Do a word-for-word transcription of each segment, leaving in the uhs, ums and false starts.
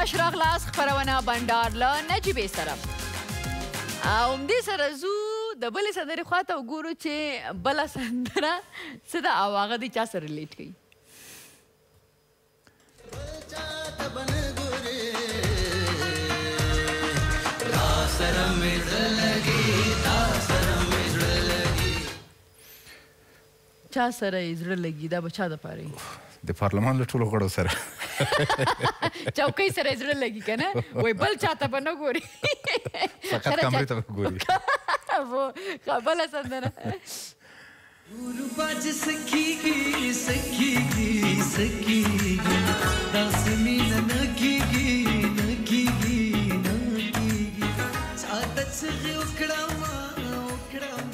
راش راغلاست خپرونه بنډار له نجیبې سره او همدې سره ځو د بلې سندرې خواته وګورو چې بله سندره څه ده او هغه د چا سره ریلیټ کوي چا سره یې زړه لګي دا به چا دپاره وي د پارلمان له ټولو غړو سره چوکۍ سره یې زړه لګي که نه وایي بل چاته به نه ګوري فقط کمرې ته به ګوري بله سندره اروپا چې سکیږي سکیږي سکیږي داسې مینه نه کیږي نه کیږي نه کیږي چاته چغې وکړم وکړم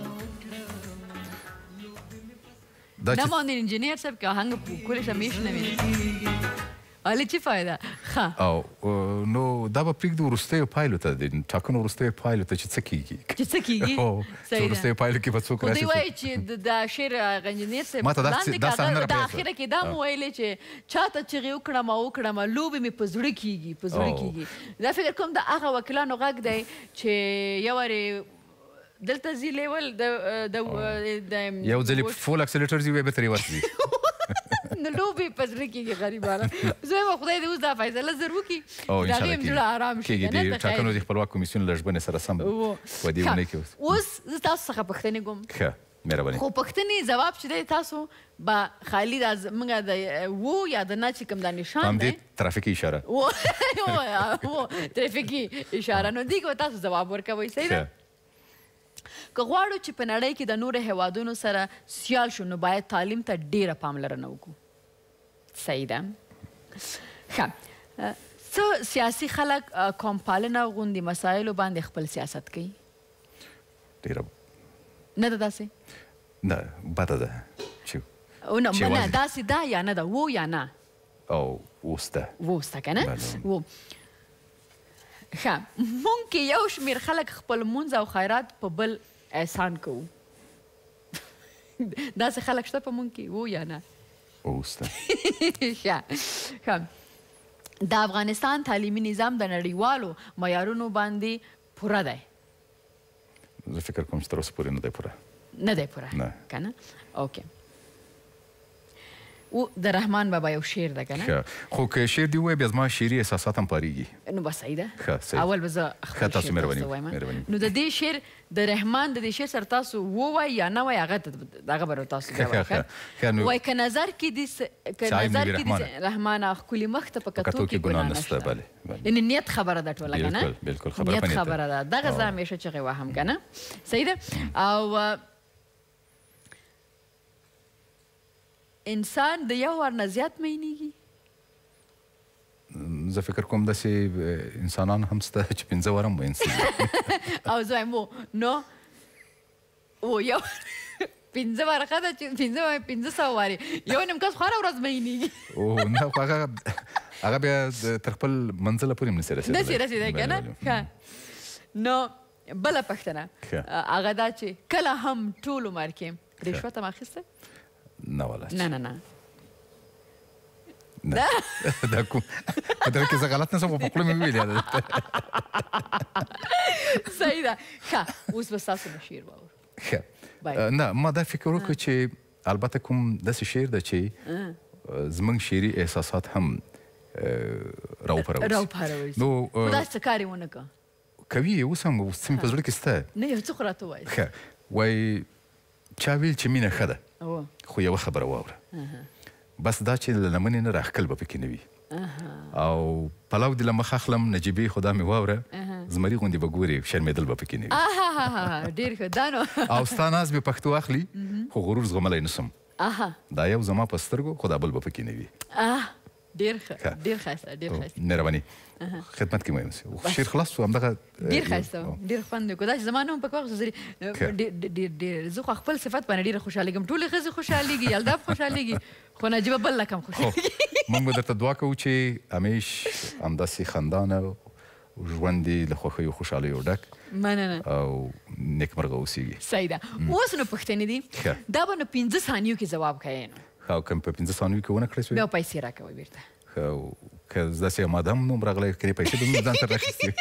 نه باندې انجینیر صاحب که آهنگ کلش هم میشنوید حالا چی فایده؟ ښه او نو دا به پرېږدو وروستیو پایلو ته د ټاکنو وروستیو پایلو ته چې څه کېږي چې څه کېږي چې وروستیو پایلو کې به څوک راشي خو دوی وایي چې د شعر هغه انجینیر صاحب لاندې د اخره کې دا مو ویلې چې چاته چغې وکړم او وکړم لوبې مې په زړه کېږي په زړه کېږي دا فکر کوم د هغه وکیلانو غږ دی چې یو وارې دلته ځي لیول د یو ځلې فول اکسلیټر ځي وی به ترې ورځي نو لوبې په زړه کېږي غریبانه زه وایم خدای دې اوس دا فیصله زر وکړي د هغې هم زړه ارام شي کېږي د ټاکنو د خپلواک کمیسیون له ژبنې سره سم په دې اونۍ کې اوس زه تاسو څخه پوښتنې کوم ښه مهرباني خو پوښتنې ځواب چې دی تاسو به خالي دا زموږ د و یا د نه چې کوم دا نشان دی همدې ترافیکي اشاره و ترافیکي اشاره نو دې کې تاسو ځواب ورکوئ صحیح ده که غواړو چې په نړۍ کې د نورو هیوادونو سره سیال شو نو باید تعلیم ته ډیره پاملرنه وکړو صحیح ده ښه څه سیاسي خلک قوم پالنه غوندې مسایلو باندې خپل سیاست کوي ډیره نه ده داسې نه بده ده چې نه داسې ده یا نه ده و یا نه او اوس ده اوس ده که نه و ښه مونږ کې یو شمېر خلک خپل مونځ او خیرات په بل احسان کوو داسې خلک شته په مونږ کې و یا نه اوس ده ښه ښه د افغانستان تعلیمي نظام د نړیوالو معیارونو باندې پوره دی زه فکر کوم چې تر اوسه پورې نه دی پوره نه دی پوره که نه اوکې او د رحمان بابا یو شعر ده که نه خو که شعر دې ووایي بیا زما شعري احساسات هم پارېږي نو بس صحیح ده ښه صحیح اول به زه ښه تاسو مهرباني مهرباني نو د دې شعر د رحمان د دې شعر سره تاسو ووایي یا نه وایي هغه هغه به تاسو بیا وایي وایي که نظر کې دې که نظر کې دې رحمانه ښکلي مخ ته په کتو کې ګناه نشته یعنې نیت خبره ده ټوله که نه بلکل خبره نیت خبره ده دغه زه همیشه چغې وهم که نه صحیح ده او انسان د یو وار نه زیات مینېږي زه فکر کوم داسې انسانان هم شته چې پنځه واره مین شي او زه وایم نو و یو پنځه واره ښه ده چې پنځه پنځه سوه وارې یو نیم کس خو هره ورځ مینېږي نه خو هغه هغه بیا تر خپل منزله پورې هم نسي رسېدلی نسي رسېدی که نه ښه نو بله پوښتنه هغه دا چې کله هم ټول عمر کې رشوت هم اخیستی نه والا نه نه نه نه دا کوم په دغه کې زه غلط نه شم خو په خوله مې وویلې صحیح ده ښه اوس به ستاسو نه شعر واورو ښه نه ما دا فکر وکړ چې البته کوم داسې شعر ده چې زموږ شعري احساسات هم راوپاروي راوپاروي نو داسې څه کار یې ونه کړه کوي یې اوس هم څه مې په زړه کې شته نه یو څه خو راته ووایه ښه وایي چا ویل چې مینه ښه ده خو یوه خبره واوره بس دا چې له لمنې نه راښکل به پکې نه وي او پلو دې له مخ اخلم نجیبې خو دا مې واوره زمري غوندې به ګورې شرمېدل به پکې نه وي ډېر ښه دا نو او ستا ناز مې پښتو اخلي خو غرور زغملی نه شم دا یو زما په سترګو خو دا بل به پکې نه وي ډېر ښه ډېر ښایسته ډېر ښایسته مهرباني خدمت کې مهم شي شعر خلاص شو همدغه ډېر ښایسته و ډېر خوند وکړو دا چې زما نه هم پکې وخت ډېر زه خو خپل صفت باندې ډېره خوشحالېږم ټولې ښځې خوشحالېږي الداب خوشحالېږي خو نجیبه بل لکم خوشحالېږي موږ به درته دعا کوو چې همیش همداسې خندانه ژوند دې له خوښیو خوشحالیو ډک مننه او نیکمرغه اوسېږي صحیح ده اوس نو پوښتنې دي دا به نو پنځه ثانیو کې ځواب کوې نو او که په پنځه ثانیو کې ونه کړی شوې بیا پیسې راکوئ بېرته که داسې ماده هم نوم راغلی که پیسې به مې ځان سره راخیستې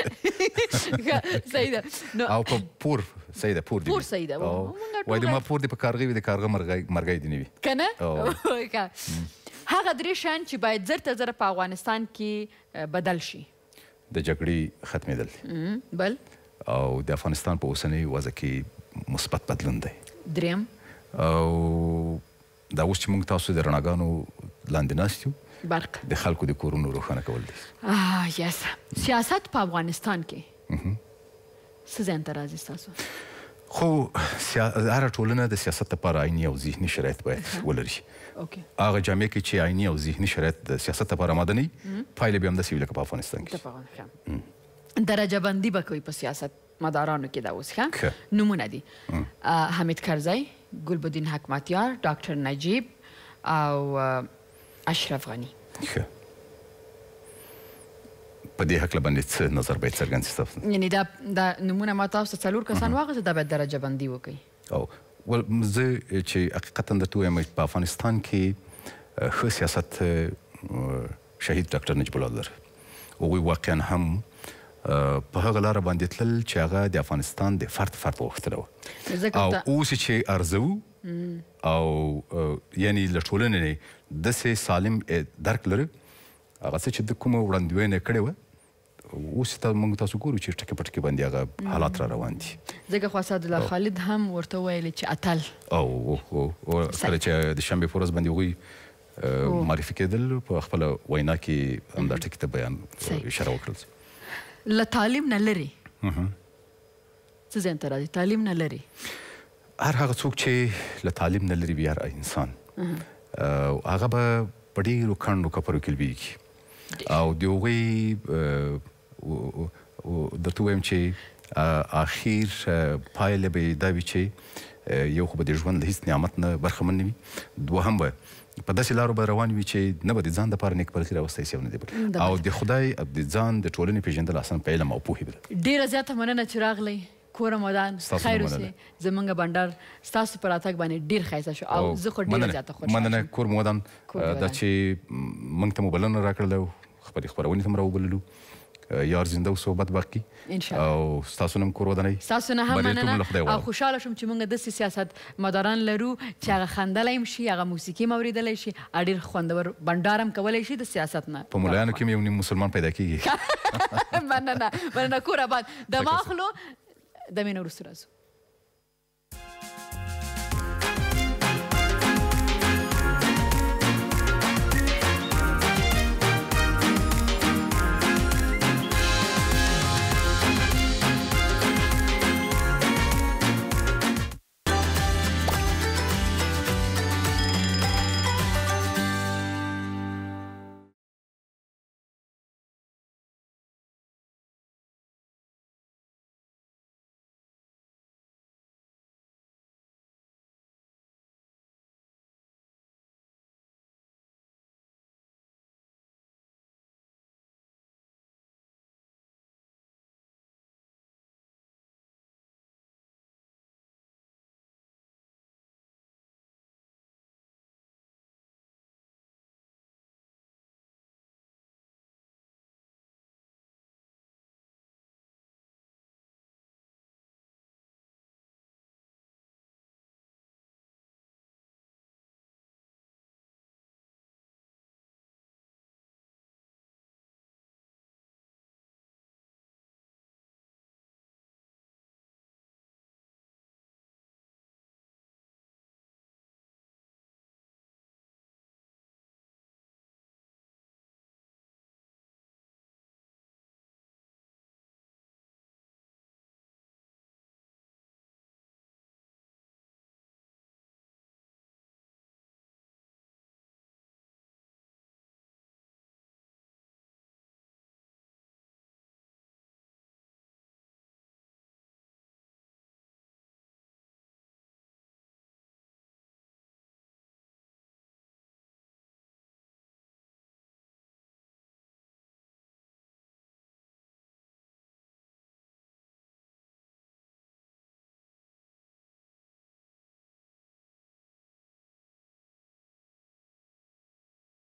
صحیح ده او په پور صحیح ده پور دې پور صحیح ده وایي د ما پور دې په کارغه وي د کارغه مرغۍ دې نه وي که نه هغه درې شیان چې باید زر تر زره په افغانستان کې بدل شي د جګړې ختمېدل بل او د افغانستان په اوسنۍ وضع کې مثبت بدلون دی دریم او دا اوس چې موږ تاسو د رڼاګانو لاندې ناست یو برق د خلکو د کورونو روښانه کول دي یس سیاست په افغانستان کې څه ذهن ته راځي ستاسو خو هره ټولنه د سیاست لپاره عیني او ذهني شرایط باید ولري هغه جامعه کې چې عیني او ذهني شرایط د سیاست لپاره آماده نه وي پایلې به همداسې وي لکه په افغانستان کې درجه بندي به کوي په سیاست مدارانو کې دا اوس ښه نومونه دي حمید کرزی ګلبدین حکمتیار ډاکټر نجیب او اشرف غني ښه په دې هکله باندې څه نظر باید څرګند شي ستاسو یعنې دا نومونه ما تاسو ته څلور کسان واخیسته دا باید درجه بندي وکړي او ول زه چې حقیقتا درته ووایم په افغانستان کې ښه سیاست شهید ډاکټر نجیب الله لري هغوی واقعا هم په هغه لاره باندې تلل چې هغه د افغانستان د فرد فرد غوښتنه وه او اوس چې ارزوو او یعنې له ټولنې نه داسې سالم درک لري هغه څه چې د کومه وړاندوینه کړې وه اوس موږ تاسو ګورو چې ټکي پټکي باندې هغه حالات را روان دي ځکه خو اسدالله خالد هم ورته ویلې چې اتل او کله چې د شنبې په ورځ باندې هغوی معرفي کېدل په خپله وینا کې همدا ټکي ته بیان اشاره وکړل له تعلیم نه لرې څه ذهن ته راځي تعلیم نه لرې هر هغه څوک چې له تعلیم نه لرې وي هر انسان هغه به په ډېرو کڼو کپرو کې لویږي او د هغوی درته ووایم چې اخیر پایله به دا وي چې یو خو به د ژوند له هېڅ نعمت نه برخمن نه وي دوهم به په داسې لارو به روان وي چې نه به د ځان دپاره نیکمرغي راوستی سي او نه د بل او د خدای د ځان د ټولنې پېژندل اسان په علم او پوهې به ډېره زیاته مننه چې راغلی کوره مدان خیر اوسې زمونږ بنډار ستاسو په راتګ باندې ډېر ښایسته شو او زه خو ډېره زیاته خوشحاله مننه کور مدان دا چې موږ ته مو بلنه راکړله او خپلې خپرونې ته م راوبللو یار زنده و صحبت باقي او ستاسو نه هم کور ودانۍ ستاسو نه هم مننه او خوشحاله شوم چې موږ داسې سیاست مداران لرو چې هغه خندلی هم شي هغه موسیقي هم اورېدلی شي ډېر خوندور بنډار هم کولی شي د سیاست نه په ملایانو کې هم یو نیم مسلمان پیدا کېږي مننه مننه کور آباد دمه اخلو د مینه وروسته راځو